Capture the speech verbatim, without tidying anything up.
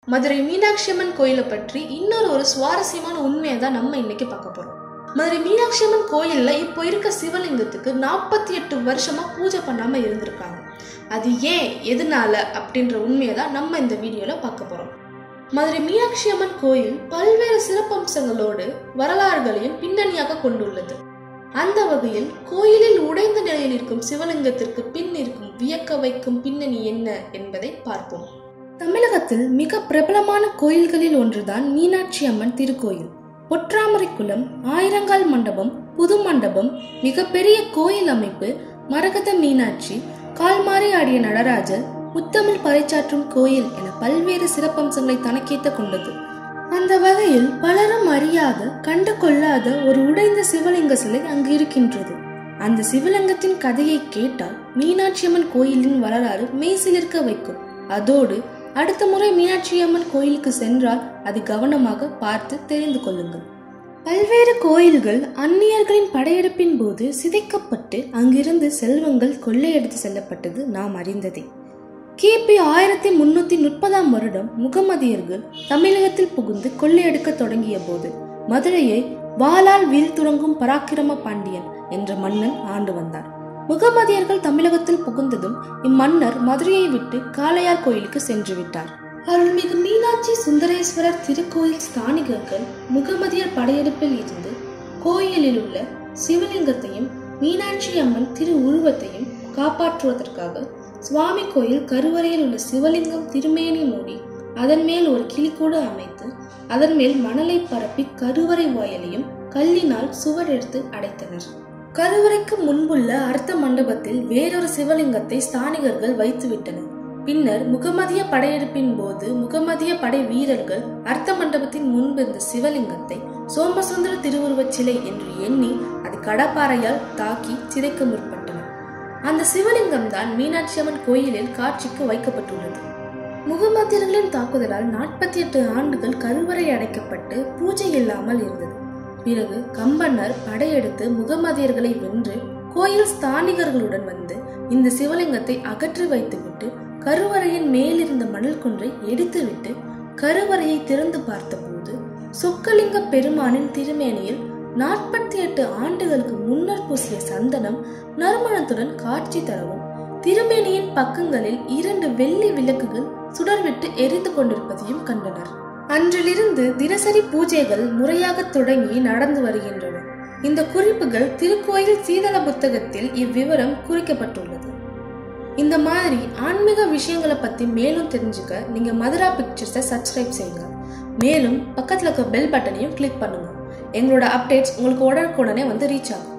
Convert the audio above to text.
மதுரை மீனாட்சி அம்மன் கோயிலை பற்றி இன்னொரு ஒரு சுவாரஸ்யமான உண்மையை தான் நம்ம இன்னைக்கு பார்க்க போறோம். மதுரை மீனாட்சி அம்மன் கோயில்ல இப்போ இருக்க சிவலிங்கத்துக்கு நாற்பத்தி எட்டு வருஷமா பூஜை பண்ணாம இருந்திருக்காங்க. அது ஏன், எதனால அப்படின்ற உண்மையை தான் நம்ம இந்த வீடியோல பார்க்க போறோம். மதுரை மீனாட்சி அம்மன் கோயில் பல்வேறு சிறப்பம்சங்களோடு வரலாறுகளையும் பின்னணியாக கொண்டுள்ளது. அந்த வகையில் கோயிலில் உடைந்த நிலையில் இருக்கும் சிவலிங்கத்திற்கு பின் இருக்கும் வியக்க வைக்கும் பின்னணி என்ன என்பதை பார்ப்போம். தமிழகத்தில் மிக பிரபலமான கோயில்களில் ஒன்றுதான் மீனாட்சி அம்மன் திருக்கோயில். பொற்றாமரை குளம், ஆயிரங்கால் மண்டபம், புது மண்டபம், மிகப்பெரிய கோயில் அமைப்பு, மரகத மீனாட்சி, கால்மாறி ஆடிய நடராஜர், முத்தமிழ் பறைச்சாற்றும் கோயில் என பல்வேறு சிறப்பம்சங்களை தனக்கேற்ற கொண்டது. அந்த வகையில் பலரும் அறியாத கண்டு கொள்ளாத ஒரு உடைந்த சிவலிங்க சிலை அங்கு இருக்கின்றது. அந்த சிவலிங்கத்தின் கதையை கேட்டால் மீனாட்சி அம்மன் கோயிலின் வரலாறு மெய்சிலிர்க்க வைக்கும். அதோடு அடுத்த முறை மீனாட்சி அம்மன் கோயிலுக்கு சென்றால் அது கவனமாக பார்த்து தெரிந்து கொள்ளுங்கள். பல்வேறு கோயில்கள் அந்நியர்களின் படையெடுப்பின் போது சிதைக்கப்பட்டு அங்கிருந்து செல்வங்கள் கொள்ளையடித்து செல்லப்பட்டது நாம் அறிந்ததே. கிபி ஆயிரத்தி முன்னூத்தி முப்பதாம் வருடம் முகமதியர்கள் தமிழகத்தில் புகுந்து கொள்ளையடிக்க தொடங்கிய போது மதுரையை வாளால் வீழ்த்துறங்கும் பராக்கிரம பாண்டியன் என்ற மன்னன் ஆண்டு வந்தார். முகமதியர்கள் தமிழகத்தில் புகுந்ததும் இம்மன்னர் மதுரையை விட்டு காளையார் கோயிலுக்கு சென்று விட்டார். அருள்மிகு மீனாட்சி சுந்தரேஸ்வரர் திருக்கோயில் ஸ்தானிகர்கள் முகமதியர் படையெடுப்பில் இருந்து கோயிலில் உள்ள சிவலிங்கத்தையும் மீனாட்சி அம்மன் திரு உருவத்தையும் காப்பாற்றுவதற்காக சுவாமி கோயில் கருவறையில் உள்ள சிவலிங்கம் திருமேனி மூடி அதன் மேல் ஒரு கிளிக்கூடு அமைத்து அதன் மேல் மணலை பரப்பி கருவறை வாயிலையும் கல்லினால் சுவர் எடுத்து அடைத்தனர். கருவறைக்கு முன்புள்ள அர்த்த மண்டபத்தில் வேறொரு சிவலிங்கத்தை ஸ்தானிகர்கள் வைத்துவிட்டனர். பின்னர் முகமதிய படையெடுப்பின் போது முகமதிய படை வீரர்கள் அர்த்த மண்டபத்தின் முன்பு இருந்த சிவலிங்கத்தை சோமசுந்தர திருவுருவச் சிலை என்று எண்ணி அது கடப்பாறையால் தாக்கி சிதைக்க முற்பட்டனர். அந்த சிவலிங்கம் தான் மீனாட்சி அம்மன் கோயிலில் காட்சிக்கு வைக்கப்பட்டுள்ளது. முகமதியர்களின் தாக்குதலால் நாற்பத்தி எட்டு ஆண்டுகள் கருவறை அடைக்கப்பட்டு பூஜை இல்லாமல் இருந்தது. பிறகு கம்பன்னர் படையெடுத்து முகமதியர்களை வென்று கோயில் ஸ்தானிகர்களுடன் வந்து இந்த சிவலிங்கத்தை அகற்றி வைத்துவிட்டு கருவறையின் மேலிருந்த மணல் குன்றை எடுத்துவிட்டு கருவறையை திறந்து பார்த்தபோது சொக்கலிங்க பெருமானின் திருமேனியில் நாற்பத்தி எட்டு ஆண்டுகளுக்கு முன்னர் பூசிய சந்தனம் நறுமணத்துடன் காட்சி தரவும் திருமேனியின் பக்கங்களில் இரண்டு வெள்ளி விளக்குகள் சுடர்விட்டு எரிந்து கொண்டிருப்பதையும் கண்டனர். அன்றிலிருந்து தினசரி பூஜைகள் முறையாக தொடங்கி நடந்து வருகின்றன. இந்த குறிப்புகள் திருக்கோயில் சீதள புத்தகத்தில் இவ்விவரம் குறிக்கப்பட்டுள்ளது. இந்த மாதிரி ஆன்மீக விஷயங்களை பத்தி மேலும் தெரிஞ்சுக்க நீங்க மதுரா பிக்சர்ஸை சப்ஸ்கிரைப் செய்யுங்க. மேலும் பக்கத்துல இருக்க பெல் பட்டனையும் கிளிக் பண்ணுங்க. எங்களோட அப்டேட்ஸ் உங்களுக்கு உடனுக்குடனே வந்து ரீச் ஆகும்.